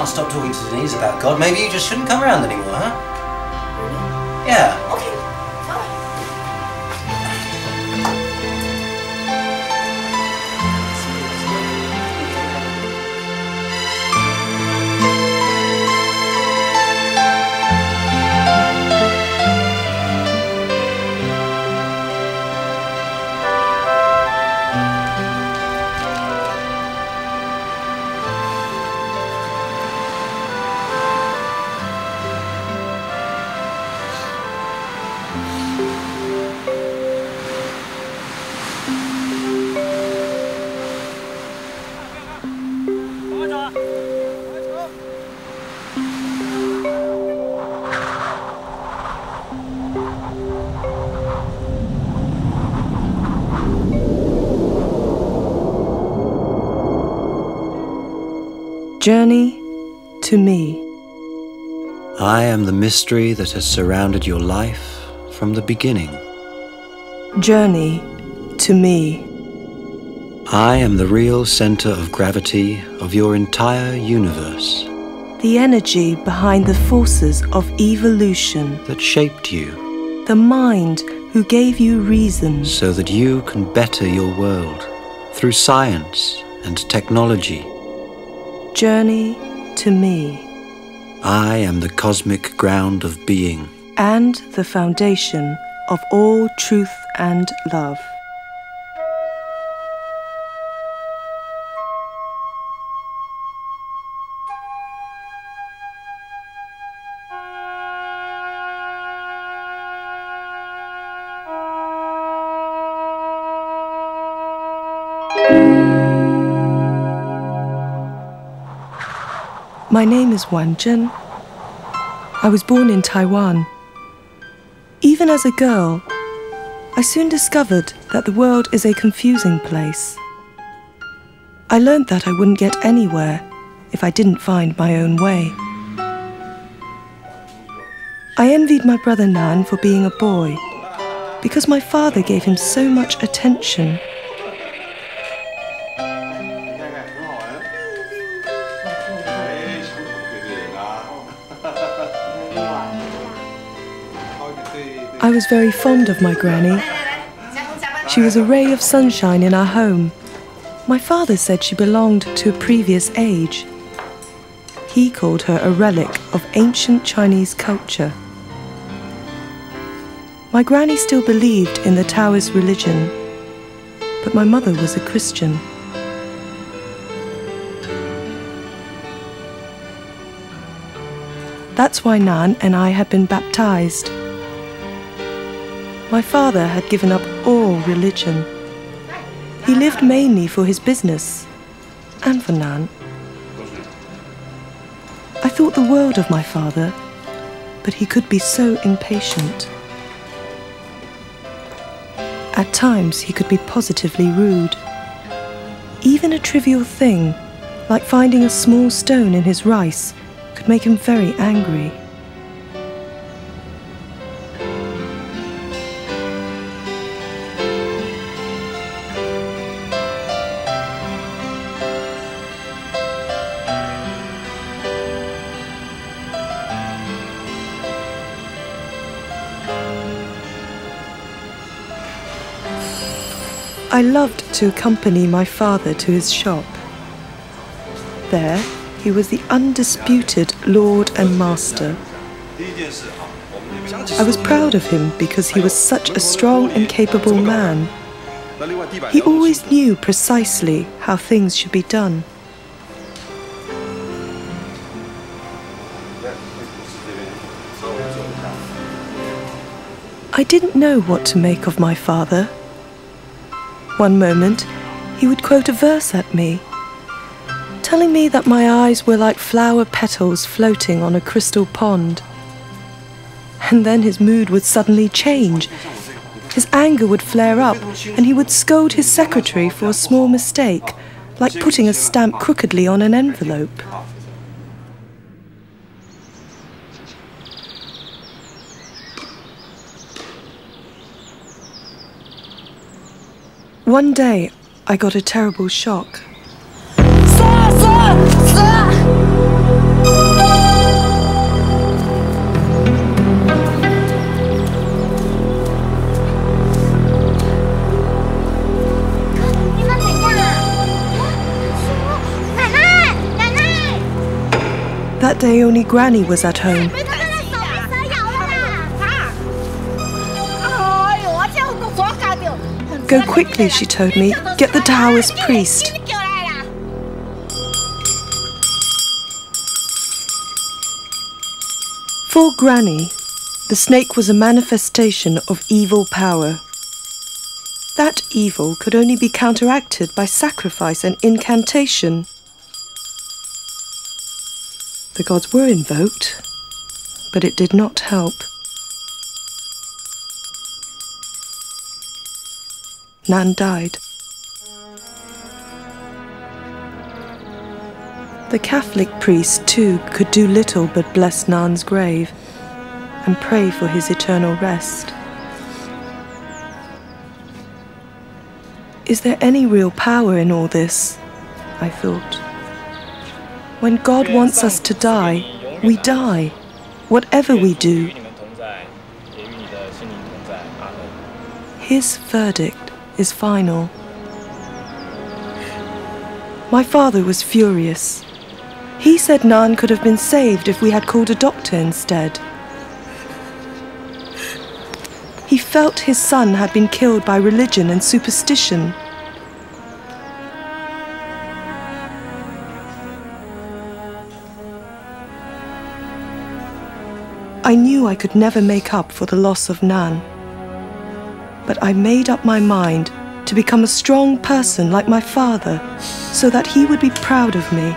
can't stop talking to Denise about God, maybe you just shouldn't come around anymore, huh? Really? Yeah. Okay, fine. Journey to me. I am the mystery that has surrounded your life from the beginning. Journey to me. I am the real center of gravity of your entire universe. The energy behind the forces of evolution. That shaped you. The mind who gave you reason. So that you can better your world through science and technology. Journey to me. I am the cosmic ground of being. And the foundation of all truth and love. My name is Wan Zhen. I was born in Taiwan. Even as a girl, I soon discovered that the world is a confusing place. I learned that I wouldn't get anywhere if I didn't find my own way. I envied my brother Nan for being a boy, because my father gave him so much attention. I was very fond of my granny. She was a ray of sunshine in our home. My father said she belonged to a previous age. He called her a relic of ancient Chinese culture. My granny still believed in the Taoist religion, but my mother was a Christian. That's why Nan and I had been baptized. My father had given up all religion. He lived mainly for his business and for Nan. I thought the world of my father, but he could be so impatient. At times, he could be positively rude. Even a trivial thing, like finding a small stone in his rice, could make him very angry. I loved to accompany my father to his shop. There, he was the undisputed lord and master. I was proud of him because he was such a strong and capable man. He always knew precisely how things should be done. I didn't know what to make of my father. One moment, he would quote a verse at me, telling me that my eyes were like flower petals floating on a crystal pond. And then his mood would suddenly change. His anger would flare up, and he would scold his secretary for a small mistake, like putting a stamp crookedly on an envelope. One day, I got a terrible shock. Sir! day only Granny was at home. Go quickly, she told me. Get the Taoist priest. For Granny, the snake was a manifestation of evil power. That evil could only be counteracted by sacrifice and incantation. The gods were invoked, but it did not help. Nan died. The Catholic priest, too, could do little but bless Nan's grave and pray for his eternal rest. Is there any real power in all this? I thought. When God wants us to die, we die, whatever we do. His verdict is final. My father was furious. He said Nan could have been saved if we had called a doctor instead. He felt his son had been killed by religion and superstition. I knew I could never make up for the loss of Nan. But I made up my mind to become a strong person like my father, so that he would be proud of me.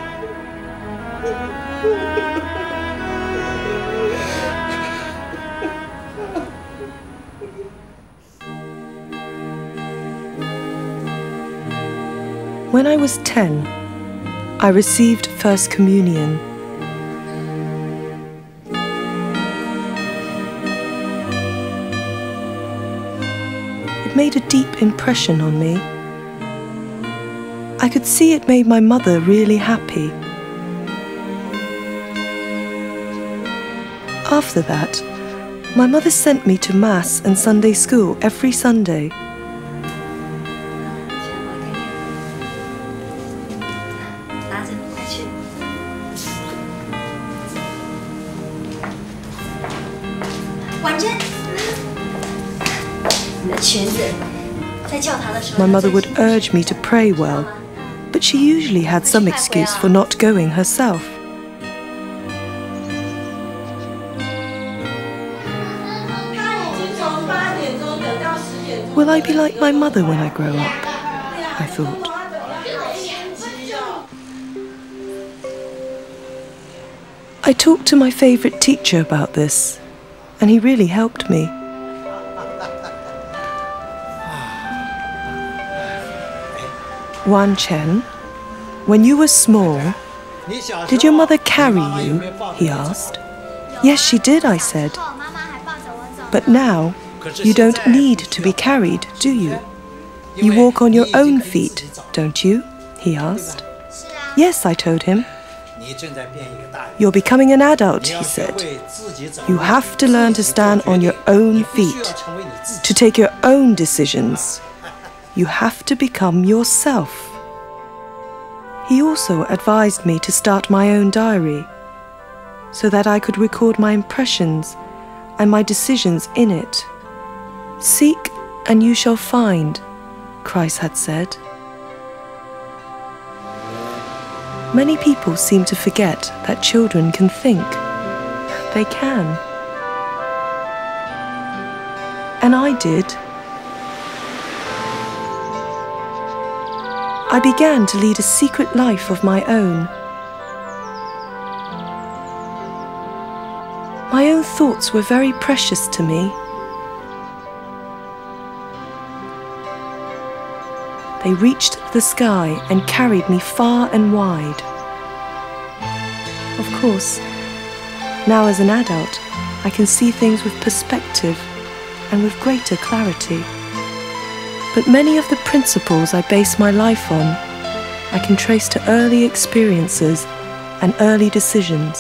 When I was 10, I received First Communion. It made a deep impression on me. I could see it made my mother really happy. After that, my mother sent me to Mass and Sunday school every Sunday. My mother would urge me to pray well, but she usually had some excuse for not going herself. Will I be like my mother when I grow up? I thought. I talked to my favourite teacher about this, and he really helped me. Wan Chen, when you were small, did your mother carry you? He asked. Yes, she did, I said. But now, you don't need to be carried, do you? You walk on your own feet, don't you? He asked. Yes, I told him. You're becoming an adult, he said. You have to learn to stand on your own feet, to take your own decisions. You have to become yourself. He also advised me to start my own diary, so that I could record my impressions and my decisions in it. Seek and you shall find, Christ had said. Many people seem to forget that children can think. They can. And I did. I began to lead a secret life of my own. My own thoughts were very precious to me. They reached the sky and carried me far and wide. Of course, now as an adult, I can see things with perspective and with greater clarity. But many of the principles I base my life on, I can trace to early experiences and early decisions.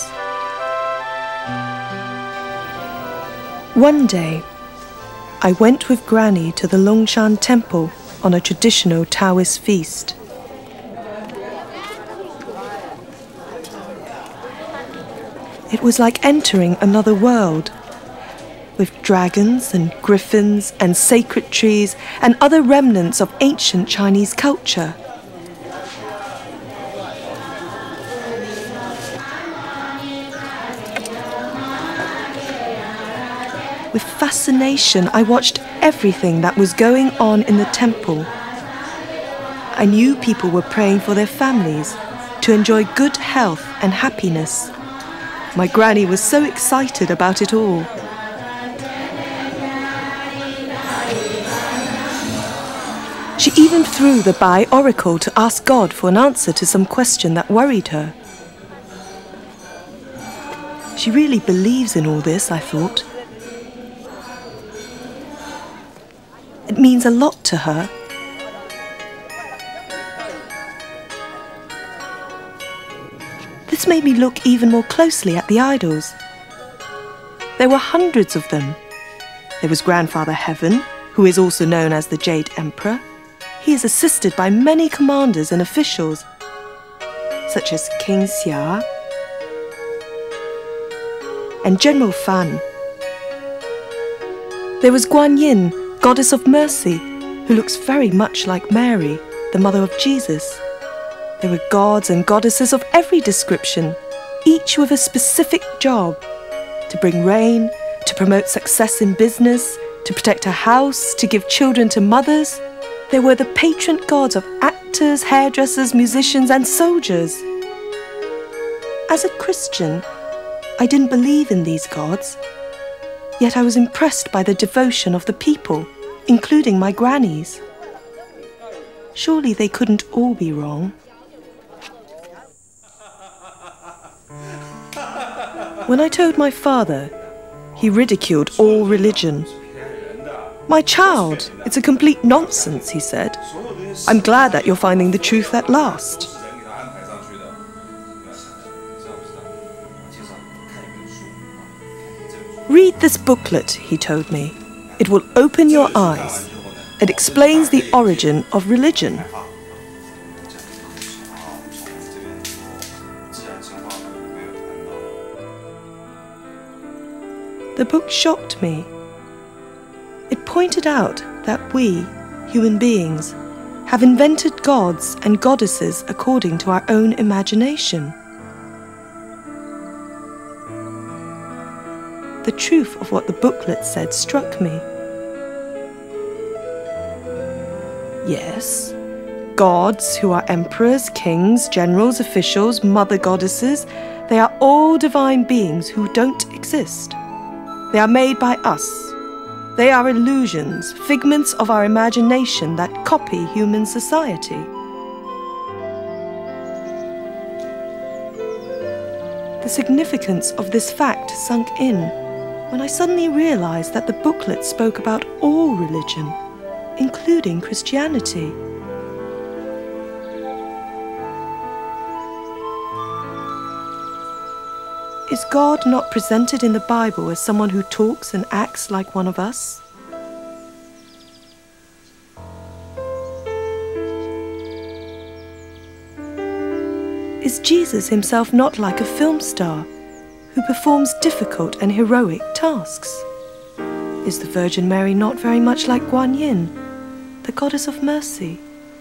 One day, I went with Granny to the Longshan Temple on a traditional Taoist feast. It was like entering another world, with dragons and griffins and sacred trees and other remnants of ancient Chinese culture. With fascination, I watched everything that was going on in the temple. I knew people were praying for their families to enjoy good health and happiness. My granny was so excited about it all. She even threw the Bai oracle to ask God for an answer to some question that worried her. She really believes in all this, I thought. It means a lot to her. This made me look even more closely at the idols. There were hundreds of them. There was Grandfather Heaven, who is also known as the Jade Emperor. He is assisted by many commanders and officials, such as King Xia and General Fan. There was Guan Yin, Goddess of Mercy, who looks very much like Mary, the mother of Jesus. There were gods and goddesses of every description, each with a specific job: to bring rain, to promote success in business, to protect a house, to give children to mothers. There were the patron gods of actors, hairdressers, musicians, and soldiers. As a Christian, I didn't believe in these gods, yet I was impressed by the devotion of the people, including my grannies. Surely they couldn't all be wrong. When I told my father, he ridiculed all religion. "My child, it's a complete nonsense," he said. "I'm glad that you're finding the truth at last." "Read this booklet," he told me. "It will open your eyes. It explains the origin of religion." The book shocked me. It pointed out that we, human beings, have invented gods and goddesses according to our own imagination. The truth of what the booklet said struck me. Yes, gods who are emperors, kings, generals, officials, mother goddesses, they are all divine beings who don't exist. They are made by us. They are illusions, figments of our imagination that copy human society. The significance of this fact sunk in when I suddenly realized that the booklet spoke about all religion, including Christianity. Is God not presented in the Bible as someone who talks and acts like one of us? Is Jesus himself not like a film star who performs difficult and heroic tasks? Is the Virgin Mary not very much like Guan Yin, the Goddess of Mercy?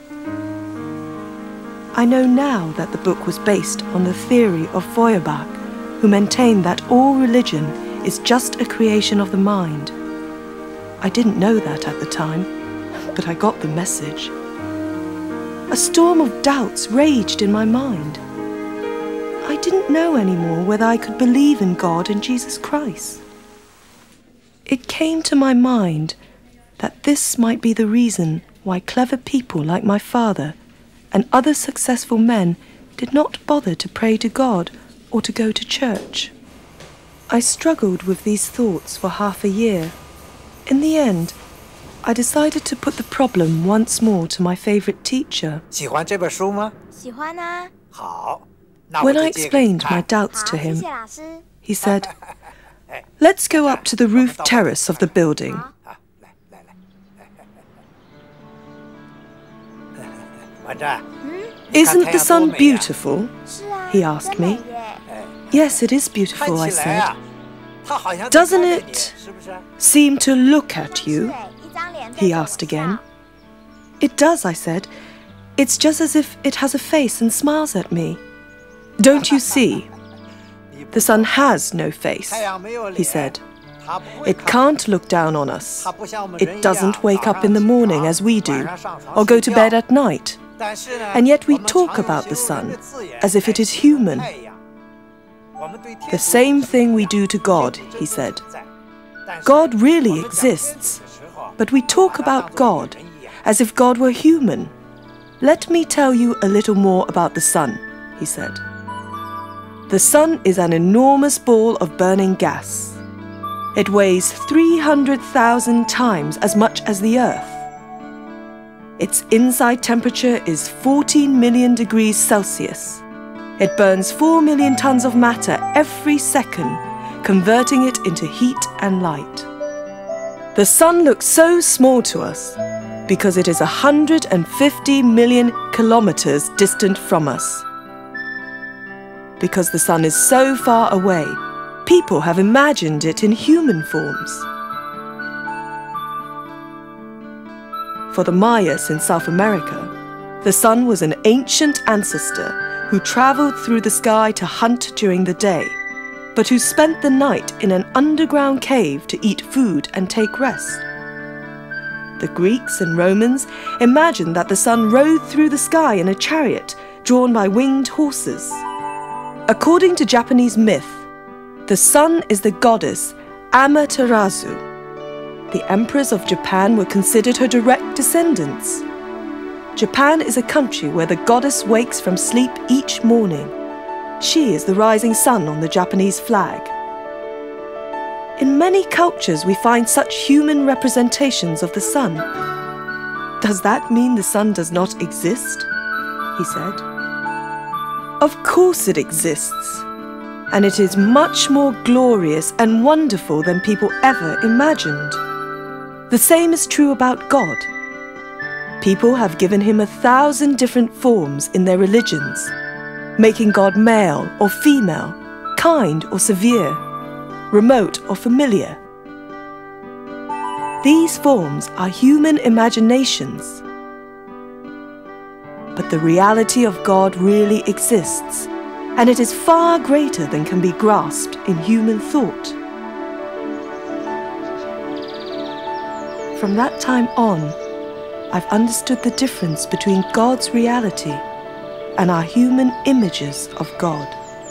I know now that the book was based on the theory of Feuerbach, who maintained that all religion is just a creation of the mind. I didn't know that at the time, but I got the message. A storm of doubts raged in my mind. I didn't know anymore whether I could believe in God and Jesus Christ. It came to my mind that this might be the reason why clever people like my father and other successful men did not bother to pray to God or to go to church. I struggled with these thoughts for half a year. In the end, I decided to put the problem once more to my favorite teacher. 喜欢这本书吗？ 喜欢啊。 好，那我 When 就 I 借给 explained 你看 my doubts 好， to 谢 him, 谢老师。 he said, "Let's go up to the roof terrace of the building." 啊，来来来，婉珍， "Isn't the sun 你看太阳多美呀？ beautiful?" 是啊， He asked 真美 me. 耶。 Yes, it is 看 beautiful, I 起来 said. 啊，它好像 Doesn't 在看着 it 你，是不是？ seem to look at you? 一张脸在 He 走 asked 上 again. It does, I said. It's just as if it has a face and smiles at me. Don't you see? The sun has no face, 太阳没有 he 脸， said. 它不会 It 看 can't look down on us. 它不像我们人 It 一样 doesn't wake 早 up in the 上起 morning 床 as we do, 晚上上床 or go 睡 to 觉 bed at night. 但是呢， And yet we 我们 talk 常用 about the 形容人 sun 的字眼 as if it 来 is 形容 human. 太阳。我们对天 The 主 same 是 thing we 一样 do to God, 天主 he 真的 said. 存在但是 God 我 really 们讲天主 exists, 的时候 but we talk 把它 about 当作一 God 个人一样 as if God were human. Let me tell you a little more about the sun, he said. The sun is an enormous ball of burning gas. It weighs 300,000 times as much as the Earth. Its inside temperature is 14 million degrees Celsius. It burns 4 million tons of matter every second, converting it into heat and light. The sun looks so small to us because it is 150 million kilometers distant from us. Because the sun is so far away, people have imagined it in human forms. For the Mayas in South America, the sun was an ancient ancestor who traveled through the sky to hunt during the day, but who spent the night in an underground cave to eat food and take rest. The Greeks and Romans imagined that the sun rode through the sky in a chariot drawn by winged horses. According to Japanese myth, the sun is the goddess Amaterasu. The emperors of Japan were considered her direct descendants. Japan is a country where the goddess wakes from sleep each morning. She is the rising sun on the Japanese flag. In many cultures, we find such human representations of the sun. Does that mean the sun does not exist? He said. Of course it exists. And it is much more glorious and wonderful than people ever imagined. The same is true about God. People have given him 1,000 different forms in their religions, making God male or female, kind or severe, remote or familiar. These forms are human imaginations. But the reality of God really exists, and it is far greater than can be grasped in human thought. From that time on, I've understood the difference between God's reality and our human images of God.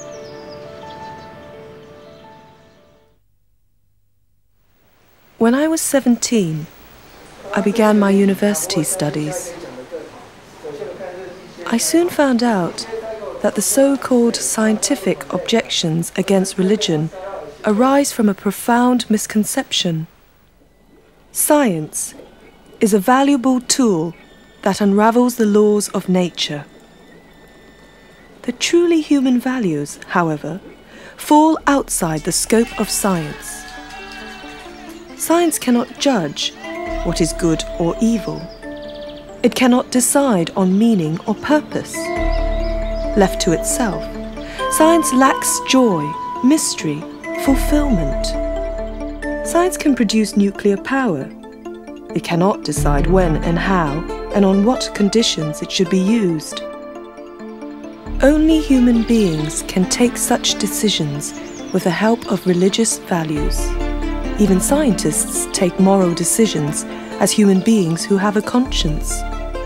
When I was 17, I began my university studies. I soon found out that the so-called scientific objections against religion arise from a profound misconception. Science is a valuable tool that unravels the laws of nature. The truly human values, however, fall outside the scope of science. Science cannot judge what is good or evil. It cannot decide on meaning or purpose. Left to itself, science lacks joy, mystery, fulfillment. Science can produce nuclear power. It cannot decide when and how and on what conditions it should be used. Only human beings can take such decisions with the help of religious values. Even scientists take moral decisions as human beings who have a conscience.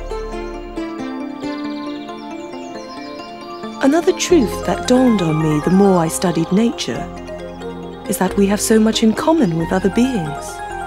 Another truth that dawned on me the more I studied nature is that we have so much in common with other beings.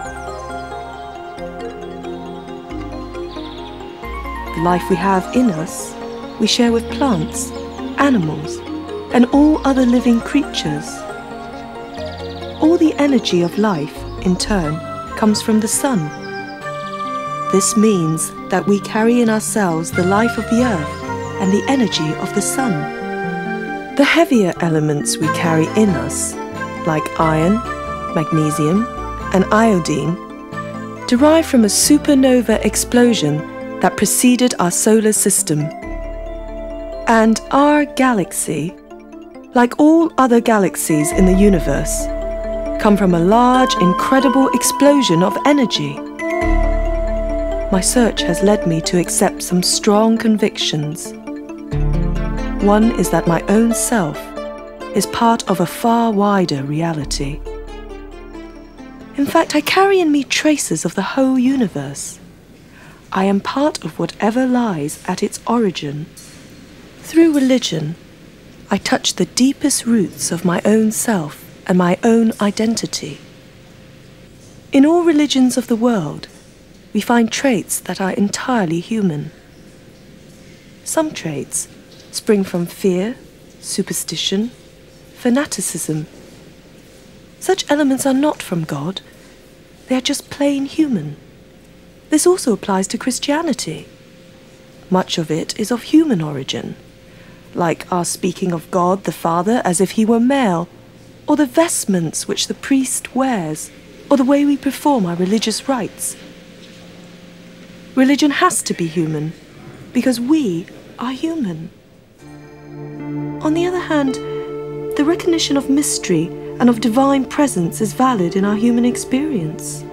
The life we have in us, we share with plants, animals, and all other living creatures. All the energy of life, in turn, comes from the sun. This means that we carry in ourselves the life of the earth and the energy of the sun. The heavier elements we carry in us, like iron, magnesium, and iodine, derive from a supernova explosion that preceded our solar system. And our galaxy, like all other galaxies in the universe, come from a large, incredible explosion of energy. My search has led me to accept some strong convictions. One is that my own self is part of a far wider reality. In fact, I carry in me traces of the whole universe. I am part of whatever lies at its origin. Through religion, I touch the deepest roots of my own self and my own identity. In all religions of the world, we find traits that are entirely human. Some traits spring from fear, superstition, fanaticism. Such elements are not from God. They are just plain human. This also applies to Christianity. Much of it is of human origin, like our speaking of God the Father as if he were male, or the vestments which the priest wears, or the way we perform our religious rites. Religion has to be human, because we are human. On the other hand, the recognition of mystery and of divine presence is valid in our human experience.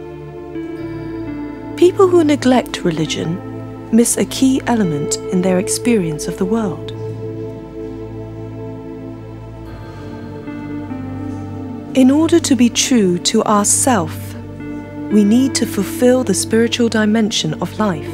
People who neglect religion miss a key element in their experience of the world. In order to be true to ourself, we need to fulfill the spiritual dimension of life.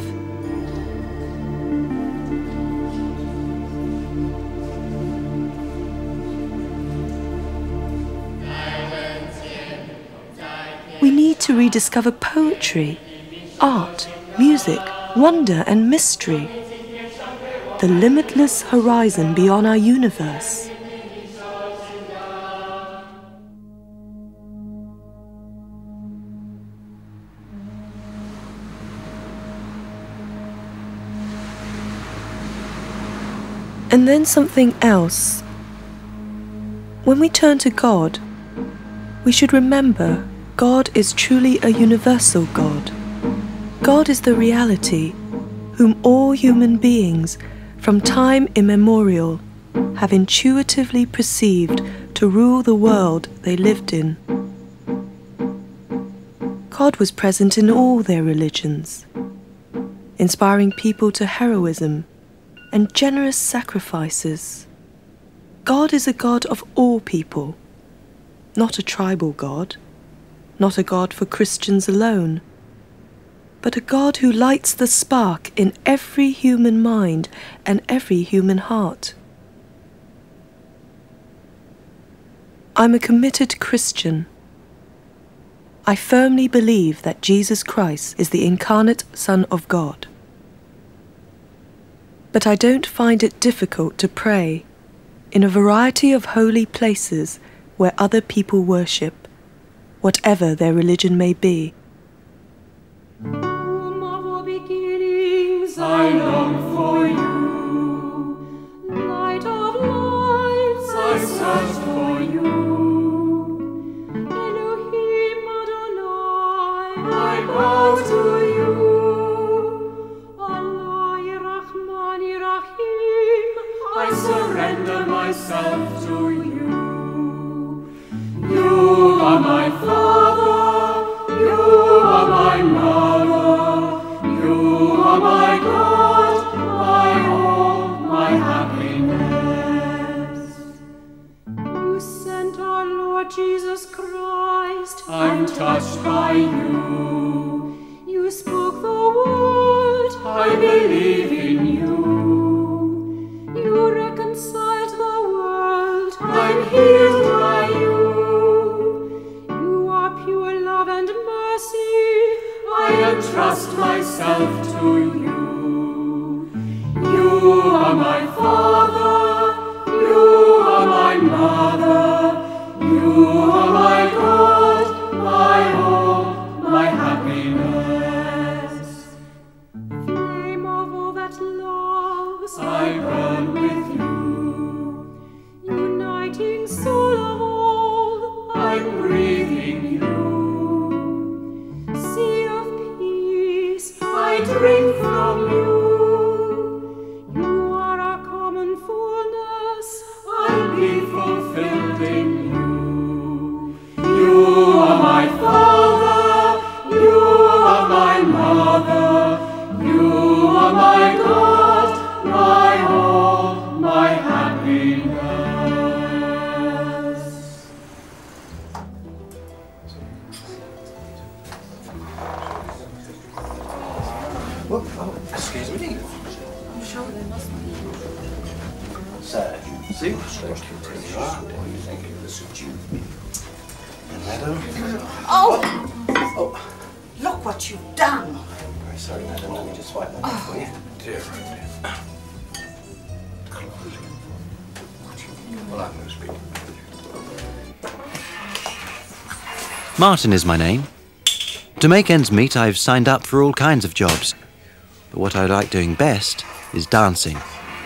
We need to rediscover poetry, art, music, wonder and mystery, the limitless horizon beyond our universe. And then something else. When we turn to God, we should remember God is truly a universal God. God is the reality whom all human beings from time immemorial have intuitively perceived to rule the world they lived in. God was present in all their religions, inspiring people to heroism and generous sacrifices. God is a God of all people, not a tribal God, not a God for Christians alone, but a God who lights the spark in every human mind and every human heart. I'm a committed Christian. I firmly believe that Jesus Christ is the incarnate Son of God. But I don't find it difficult to pray in a variety of holy places where other people worship, whatever their religion may be. I long for you, light of lights, I search for you. Elohim Adonai, I bow to you. Allah Rahman Rahim, I surrender myself to you. You are my Father, you are my Mother, you are my God, my all, my happiness. You sent our Lord Jesus Christ. I'm touched by you. You spoke the word. I believe in you. You reconciled the world. I'm healed by you. You are pure love and mercy. I entrust myself to you. You are my Father, you are my Mother, you are my God, my all, my happiness. Flame of all that loves, I burn with you. Uniting soul of all, I'm breathing you. Sea of peace, I drink from you. You are our common fullness, I live sure there must be. So, soup. There you are. And madam. Oh! Oh, Look what you've done. very sorry, madam. Let me just wipe that off for you. Dear. Well, I'm going to speak. Martin is my name. To make ends meet, I've signed up for all kinds of jobs. But what I like doing best is dancing.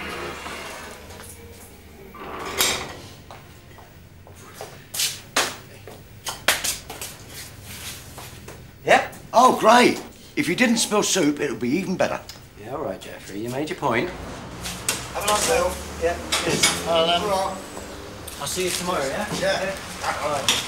Yep. Oh, great. If you didn't spill soup, it would be even better. Yeah, all right, Jeffrey. You made your point. Have a nice meal. Yeah. Cheers. I'll see you tomorrow, yeah? Yeah. All right.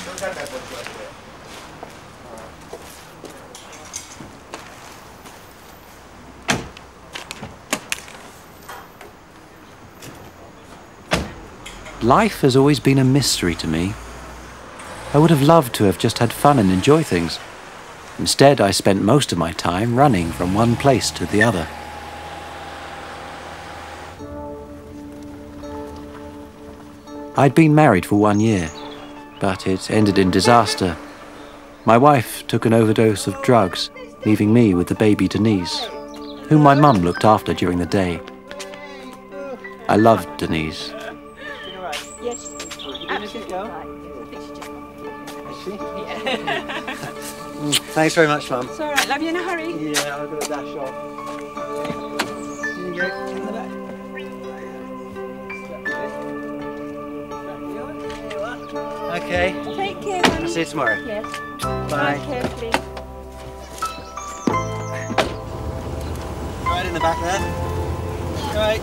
Life has always been a mystery to me. I would have loved to have just had fun and enjoy things. Instead, I spent most of my time running from one place to the other. I'd been married for 1 year, but it ended in disaster. My wife took an overdose of drugs, leaving me with the baby Denise, whom my mum looked after during the day. I loved Denise. Thanks very much, Mum. It's all right, love, you in a hurry? Yeah, I've got to dash off. Here you go, in the back. Okay. Take care, I'll honey. see you tomorrow. Yes. Bye. Drive carefully. Right in the back there. Right.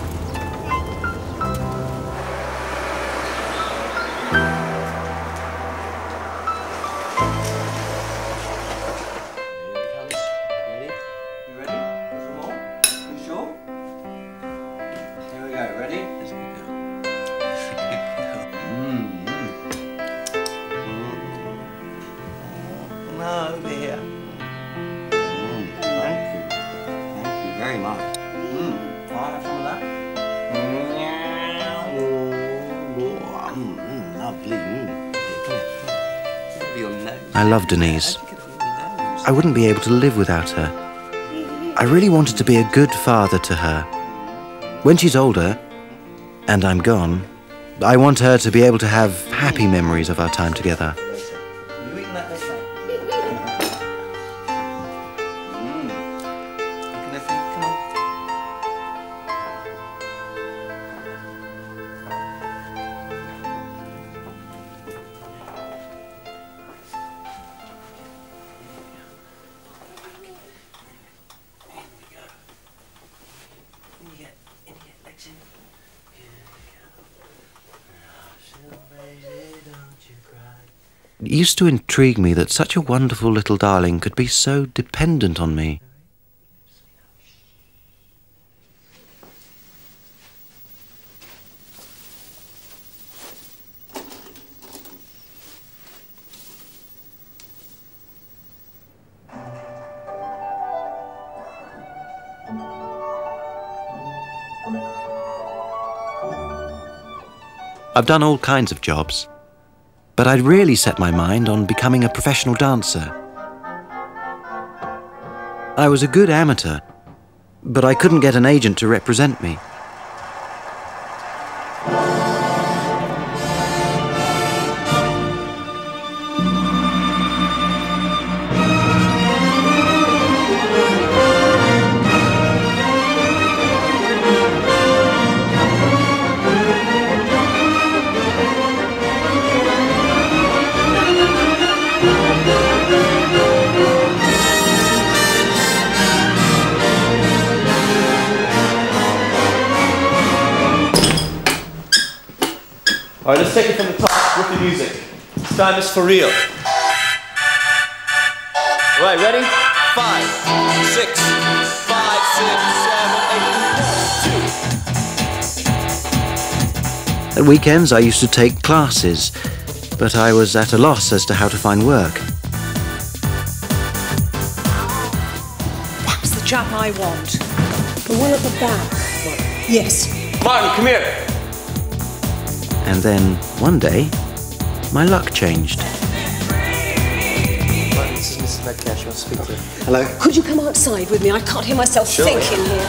Over here. Thank you. Thank you very much. I'll have some of that. Lovely. I love Denise. I wouldn't be able to live without her. I really wanted to be a good father to her. When she's older, and I'm gone, I want her to be able to have happy memories of our time together. You eating that later? Come on. It used to intrigue me that such a wonderful little darling could be so dependent on me. I've done all kinds of jobs, but I'd really set my mind on becoming a professional dancer. I was a good amateur, but I couldn't get an agent to represent me. All right, let's take it from the top with the music. This time it's for real. All right, ready? 5, 6, 5, 6, 7, 8, 1, 2. At weekends, I used to take classes, but I was at a loss as to how to find work. That's the chap I want. The one at the back. Yes. Martin, come here. And then, one day, my luck changed. Martin, this is Mrs. Metcalf. She wants to speak to you. Hello? Could you come outside with me? I can't hear myself think in here.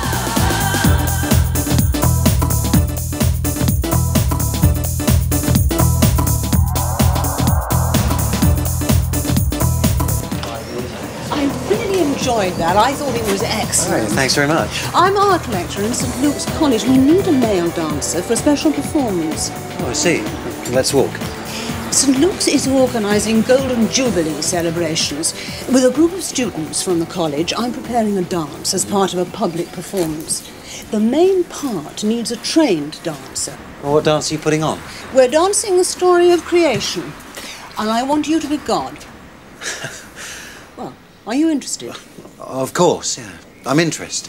I really enjoyed that. I thought it was excellent. Thanks very much. I'm art lecturer in St Luke's College. We need a male dancer for a special performance. Oh, I see. Let's walk. St Luke's is organising Golden Jubilee celebrations. With a group of students from the college, I'm preparing a dance as part of a public performance. The main part needs a trained dancer. Well, what dance are you putting on? We're dancing the story of creation, and I want you to be God. Well, are you interested? Of course, yeah. I'm interested.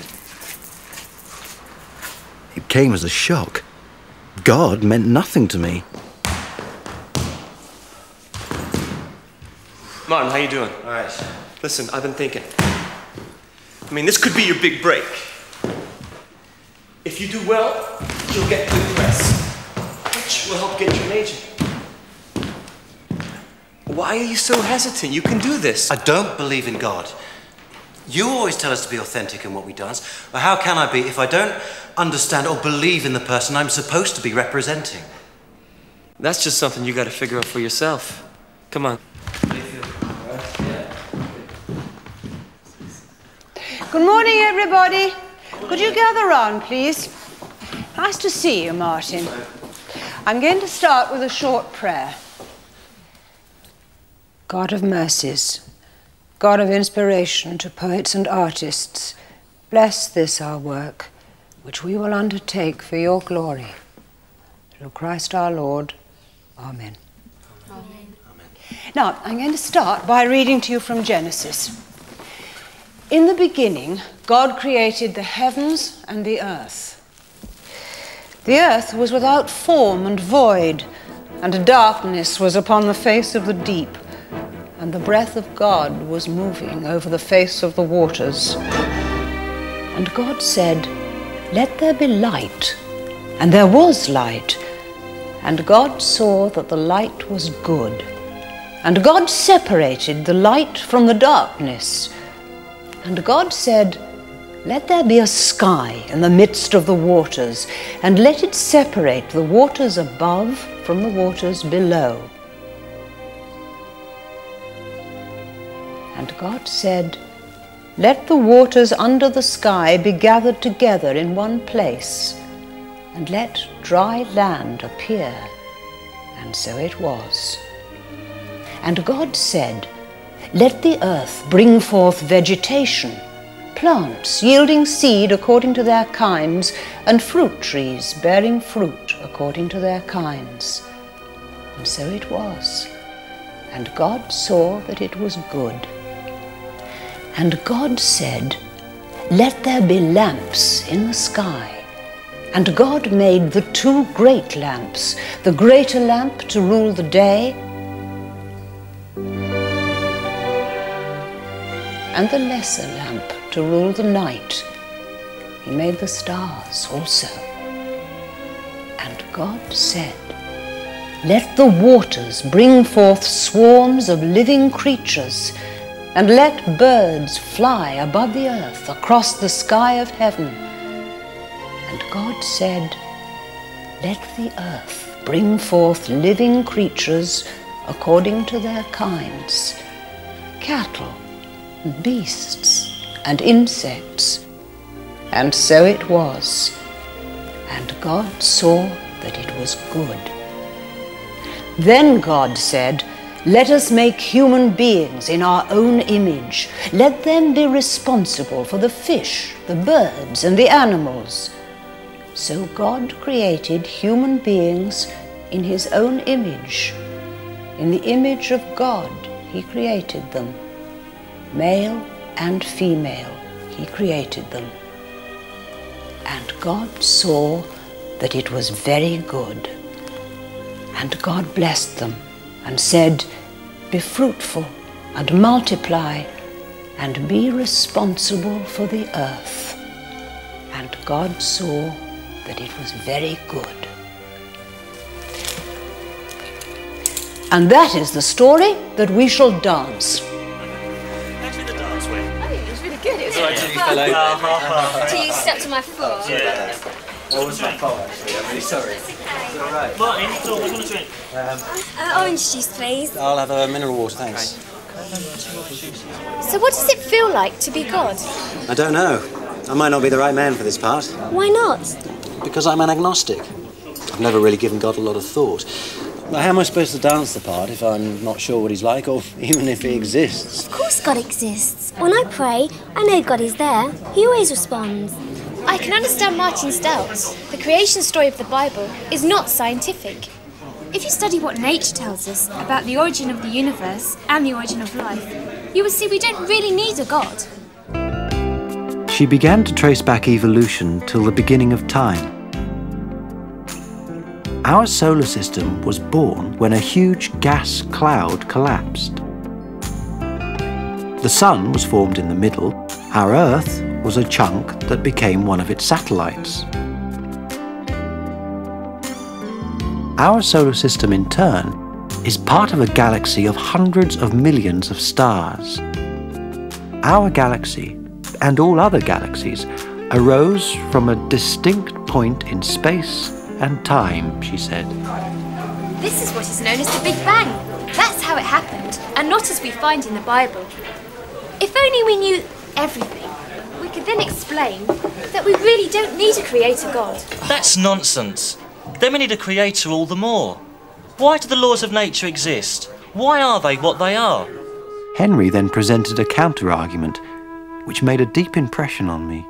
It came as a shock. God meant nothing to me. Martin, how you doing? All right. Listen, I've been thinking. I mean, this could be your big break. If you do well, you'll get good press, which will help get you an agent. Why are you so hesitant? You can do this. I don't believe in God. You always tell us to be authentic in what we dance. Well, how can I be if I don't understand or believe in the person I'm supposed to be representing? That's just something you got to figure out for yourself. Come on. Good morning, everybody. Could you gather round, please? Nice to see you, Martin. I'm going to start with a short prayer. God of mercies, God of inspiration to poets and artists, bless this our work, which we will undertake for your glory. Through Christ our Lord. Amen. Amen. Now, I'm going to start by reading to you from Genesis. In the beginning, God created the heavens and the earth. The earth was without form and void, and darkness was upon the face of the deep, and the breath of God was moving over the face of the waters. And God said, "Let there be light." And there was light. And God saw that the light was good. And God separated the light from the darkness. And God said, "Let there be a sky in the midst of the waters, and let it separate the waters above from the waters below." And God said, "Let the waters under the sky be gathered together in one place, and let dry land appear." And so it was. And God said, "Let the earth bring forth vegetation, plants yielding seed according to their kinds, and fruit trees bearing fruit according to their kinds." And so it was. And God saw that it was good. And God said, "Let there be lamps in the sky." And God made the two great lamps, the greater lamp to rule the day, and the lesser lamp to rule the night. He made the stars also. And God said, "Let the waters bring forth swarms of living creatures, and let birds fly above the earth across the sky of heaven." And God said, "Let the earth bring forth living creatures according to their kinds, cattle, and beasts, and insects." And so it was. And God saw that it was good. Then God said, "Let us make human beings in our own image. Let them be responsible for the fish, the birds, and the animals." So God created human beings in his own image. In the image of God he created them. Male and female he created them. And God saw that it was very good. And God blessed them and said, "Be fruitful and multiply, and be responsible for the earth." And God saw that it was very good. And that is the story that we shall dance. Actually, the dance way. Oh, it was really good. It was Right, really you fun. fellow. Till you stepped on my foot. Yeah. That was my fault, actually. I'm really sorry. Okay. All right. Martin, so what do you want to drink? Orange juice, please. I'll have a mineral water, thanks. So what does it feel like to be God? I don't know. I might not be the right man for this part. Why not? Because I'm an agnostic. I've never really given God a lot of thought. Now, how am I supposed to dance the part if I'm not sure what he's like, or even if he exists? Of course God exists. When I pray, I know God is there. He always responds. I can understand Martin's doubts. The creation story of the Bible is not scientific. If you study what nature tells us about the origin of the universe and the origin of life, you will see we don't really need a God. She began to trace back evolution till the beginning of time. Our solar system was born when a huge gas cloud collapsed. The Sun was formed in the middle. Our Earth was a chunk that became one of its satellites. Our solar system, in turn, is part of a galaxy of hundreds of millions of stars. Our galaxy, and all other galaxies, arose from a distinct point in space and time, she said. This is what is known as the Big Bang. That's how it happened, and not as we find in the Bible. If only we knew everything, we could then explain that we really don't need a creator God. That's nonsense. Then we need a creator all the more. Why do the laws of nature exist? Why are they what they are? Henry then presented a counter-argument, which made a deep impression on me.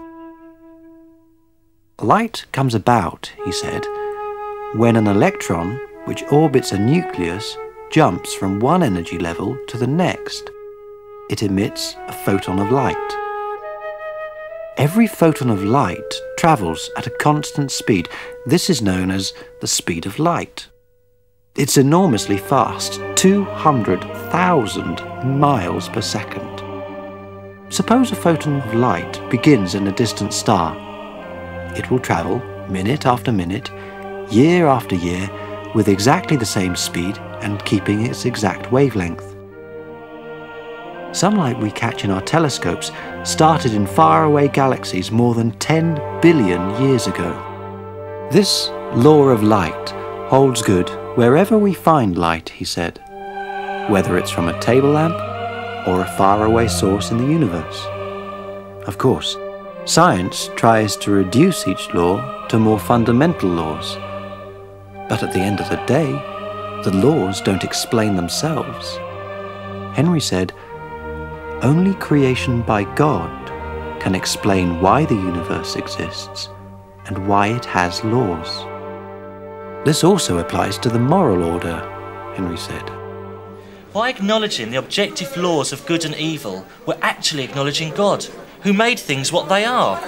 Light comes about, he said, when an electron, which orbits a nucleus, jumps from one energy level to the next. It emits a photon of light. Every photon of light travels at a constant speed. This is known as the speed of light. It's enormously fast, 200,000 miles per second. Suppose a photon of light begins in a distant star. It will travel minute after minute, year after year, with exactly the same speed and keeping its exact wavelength. Some light we catch in our telescopes started in faraway galaxies more than 10 billion years ago. This law of light holds good wherever we find light, he said, whether it's from a table lamp or a faraway source in the universe. Of course, science tries to reduce each law to more fundamental laws. But at the end of the day, the laws don't explain themselves. Henry said, only creation by God can explain why the universe exists and why it has laws. This also applies to the moral order, Henry said. By acknowledging the objective laws of good and evil, we're actually acknowledging God, who made things what they are.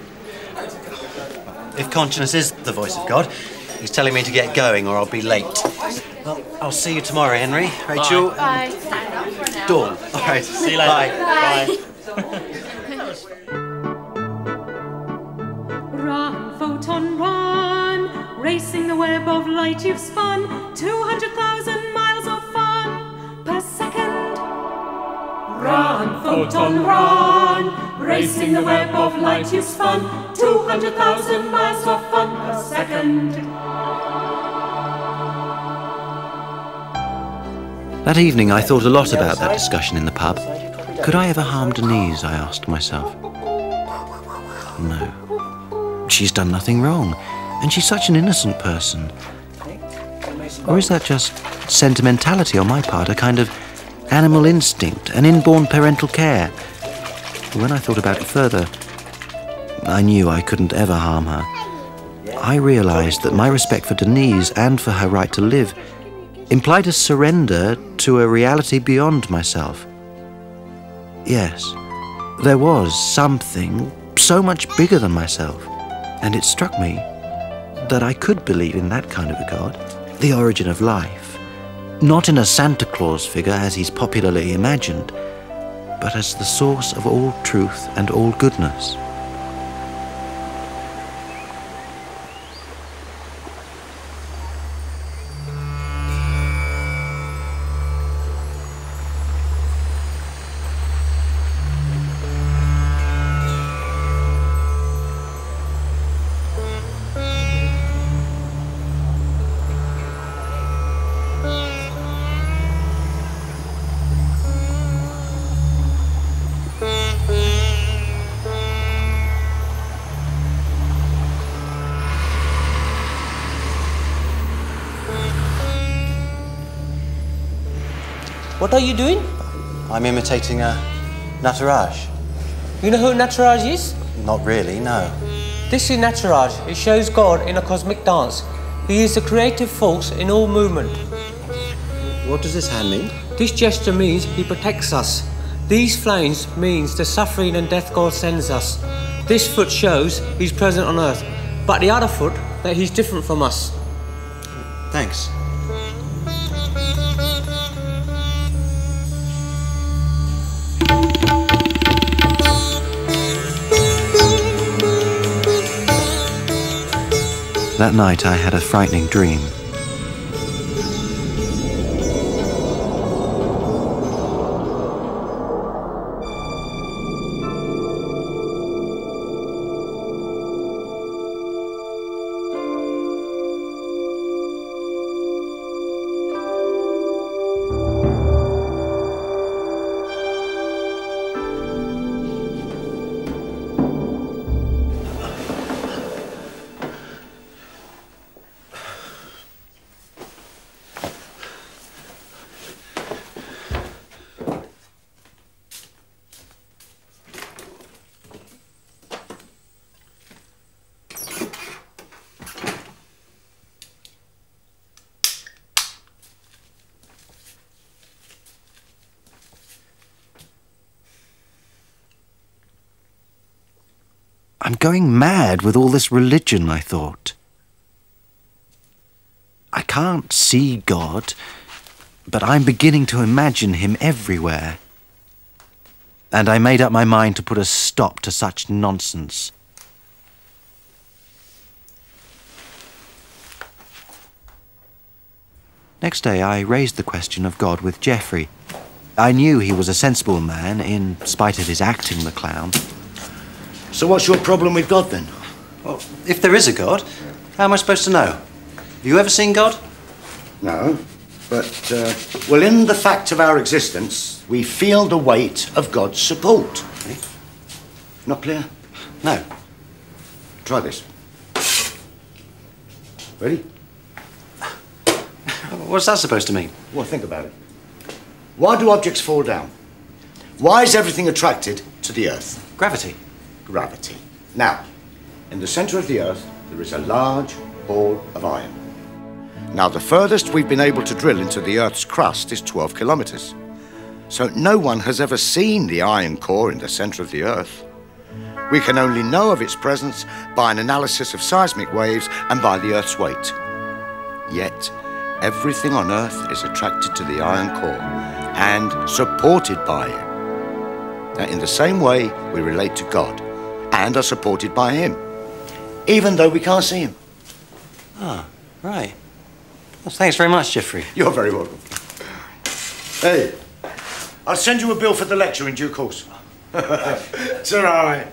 If conscience is the voice of God, he's telling me to get going or I'll be late. Well, I'll see you tomorrow, Henry. Rachel. Bye. Dawn. All right. See you later. Bye. Run, photon, run, racing the web of light you've spun, 200,000 miles of fun per second. Run, photon, run, racing the web of light you've spun, 200,000 miles of fun per second. That evening I thought a lot about that discussion in the pub. Could I ever harm Denise, I asked myself. No. She's done nothing wrong, and she's such an innocent person. Or is that just sentimentality on my part, a kind of animal instinct, an inborn parental care? When I thought about it further, I knew I couldn't ever harm her. I realized that my respect for Denise and for her right to live implied a surrender to a reality beyond myself. Yes, there was something so much bigger than myself, and it struck me that I could believe in that kind of a God, the origin of life, not in a Santa Claus figure as he's popularly imagined, but as the source of all truth and all goodness. What are you doing? I'm imitating Nataraj. You know who Nataraj is? Not really, no. This is Nataraj. It shows God in a cosmic dance. He is the creative force in all movement. What does this hand mean? This gesture means he protects us. These flames means the suffering and death God sends us. This foot shows he's present on earth, but the other foot that he's different from us. Thanks. That night I had a frightening dream. I'm going mad with all this religion, I thought. I can't see God, but I'm beginning to imagine him everywhere. And I made up my mind to put a stop to such nonsense. Next day, I raised the question of God with Geoffrey. I knew he was a sensible man, in spite of his acting the clown. So what's your problem with God, then? Well, if there is a God, how am I supposed to know? Have you ever seen God? No, but, well, in the fact of our existence, we feel the weight of God's support. Okay. Not clear? No. Try this. Ready? What's that supposed to mean? Well, think about it. Why do objects fall down? Why is everything attracted to the Earth? Gravity. Gravity. Now, in the centre of the Earth, there is a large ball of iron. Now, the furthest we've been able to drill into the Earth's crust is 12 kilometres. So no one has ever seen the iron core in the centre of the Earth. We can only know of its presence by an analysis of seismic waves and by the Earth's weight. Yet, everything on Earth is attracted to the iron core and supported by it. Now, in the same way, we relate to God and are supported by him, even though we can't see him. Ah, right. Well, thanks very much, Geoffrey. You're very welcome. Hey, I'll send you a bill for the lecture in due course. It's all right.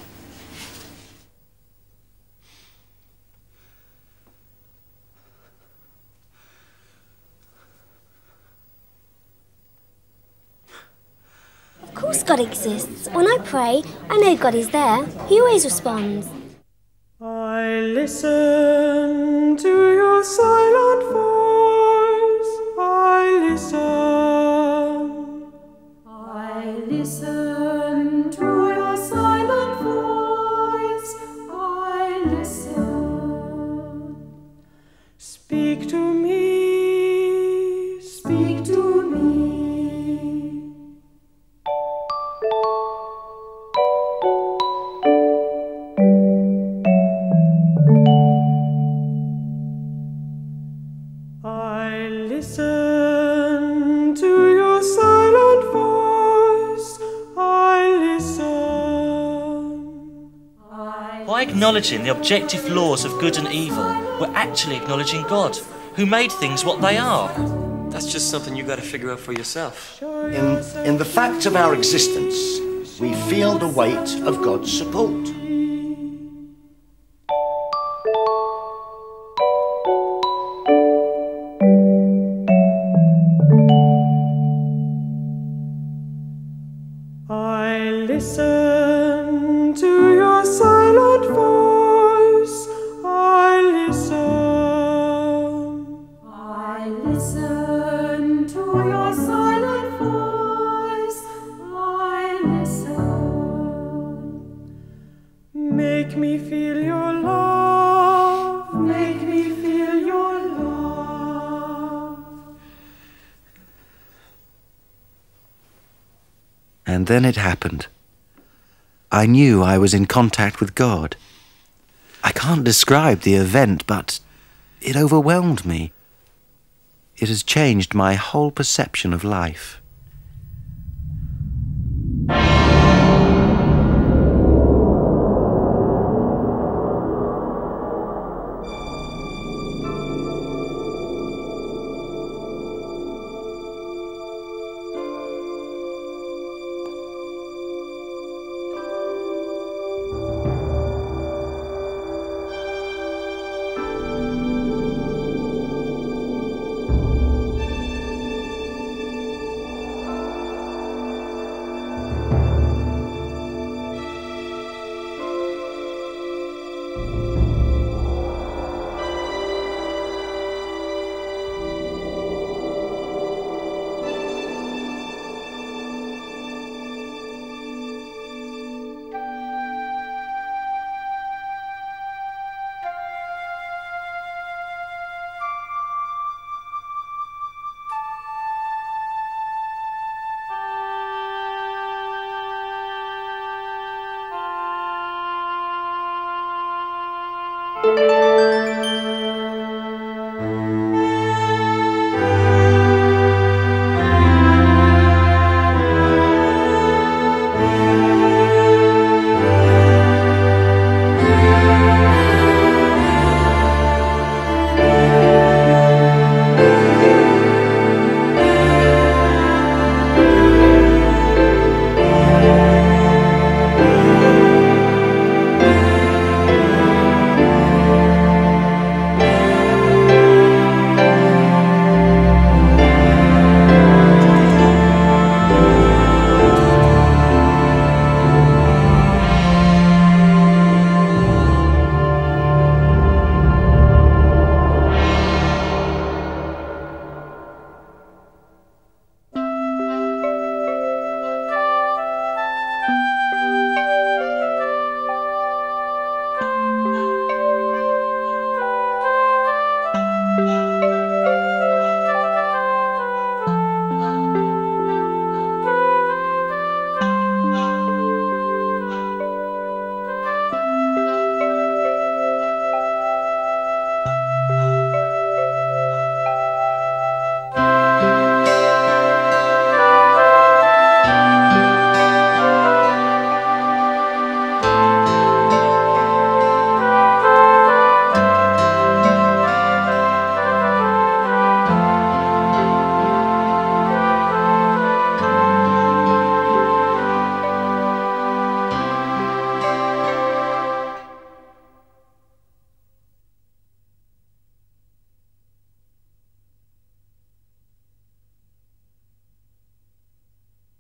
Of course God exists. When I pray, I know God is there. He always responds. I listen to your silent voice. I listen. I listen to your silent voice. I listen. Speak to me. Speak to me. I listen to your silent voice. I listen. By acknowledging the objective laws of good and evil, we're actually acknowledging God, who made things what they are. That's just something you gotta figure out for yourself. In the fact of our existence, we feel the weight of God's support. I listen to your silent voice. I listen. I listen to your silent And then it happened. I knew I was in contact with God. I can't describe the event, but it overwhelmed me. It has changed my whole perception of life.